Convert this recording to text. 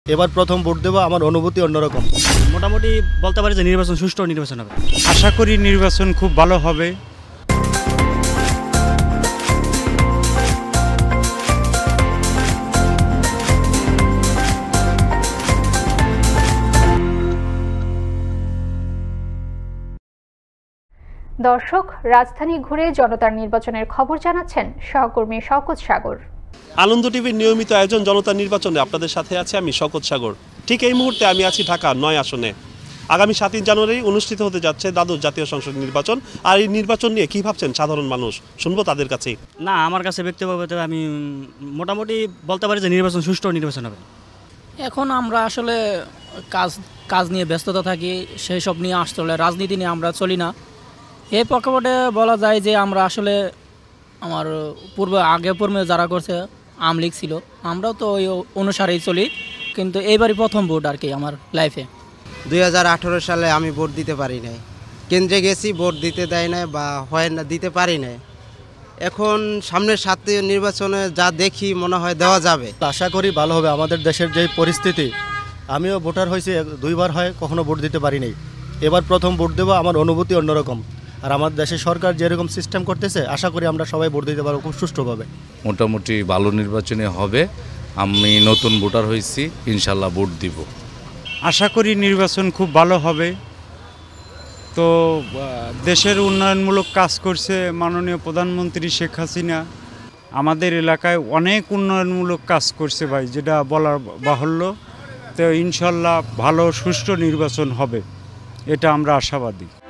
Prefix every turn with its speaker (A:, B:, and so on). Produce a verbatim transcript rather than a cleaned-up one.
A: এবার প্রথম ভোট দেবো, আমার অনুভূতি অন্যরকম।
B: মোটামুটি বলতে পারি যে নির্বাচন সুষ্ঠু নির্বাচন হবে।
C: আশা করি নির্বাচন খুব ভালো হবে।
D: দর্শক, রাজধানী ঘুরে জনতার নির্বাচনের খবর জানাচ্ছেন সহকর্মী শওকত সাগর।
E: আনন্দ টিভির নিয়মিত আয়োজন জনতার নির্বাচনে আপনাদের সাথে আছে আমি শওকত সাগর। ঠিক এই মুহূর্তে আমি আছি ঢাকা নয় আসনে। আগামী সাতই জানুয়ারি অনুষ্ঠিত হতে যাচ্ছে দ্বাদশ জাতীয় সংসদ নির্বাচন। আর এই নির্বাচন নিয়ে কী ভাবছেন সাধারণ মানুষ, শুনবো তাদের কাছেই।
B: না, আমার কাছে ব্যক্তিগতভাবে আমি মোটামুটি বলতে পারি যে নির্বাচন সুষ্ঠু নির্বাচন হবে।
F: এখন আমরা আসলে কাজ কাজ নিয়ে ব্যস্ততা থাকি, সেই সব নিয়ে আসলে রাজনীতি নিয়ে আমরা চলি না। এই প্রেক্ষাপটে বলা যায় যে আমরা আসলে আমার পূর্বে আগে পূর্বে যারা করছে আওয়ামী লীগ ছিল, আমরাও তো ওই অনুসারেই চলি, কিন্তু এইবারই প্রথম ভোট আর কি আমার লাইফে।
G: দুই হাজার আঠেরো সালে আমি ভোট দিতে পারি নাই, কেন্দ্রে গেছি ভোট দিতে দেয় নাই বা হয় না, দিতে পারি নাই। এখন সামনের সাথে নির্বাচনে যা দেখি মনে হয় দেওয়া যাবে।
A: আশা করি ভালো হবে। আমাদের দেশের যে পরিস্থিতি, আমিও ভোটার হয়েছি, দুইবার হয়, কখনো ভোট দিতে পারি নাই। এবার প্রথম ভোট দেবো, আমার অনুভূতি অন্যরকম। আর আমার দেশের সরকার যেরকম সিস্টেম করতেছে, আশা করি আমরা সবাই ভোট দিতে পারবো খুব সুষ্ঠুভাবে।
H: মোটামুটি ভালো নির্বাচনে হবে। আমি নতুন ভোটার হয়েছি, ইনশাল্লাহ ভোট দিব।
C: আশা করি নির্বাচন খুব ভালো হবে। তো দেশের উন্নয়নমূলক কাজ করছে মাননীয় প্রধানমন্ত্রী শেখ হাসিনা। আমাদের এলাকায় অনেক উন্নয়নমূলক কাজ করছে ভাই, যেটা বলার বাহুল্য। তো ইনশাল্লাহ ভালো সুষ্ঠু নির্বাচন হবে, এটা আমরা আশাবাদী।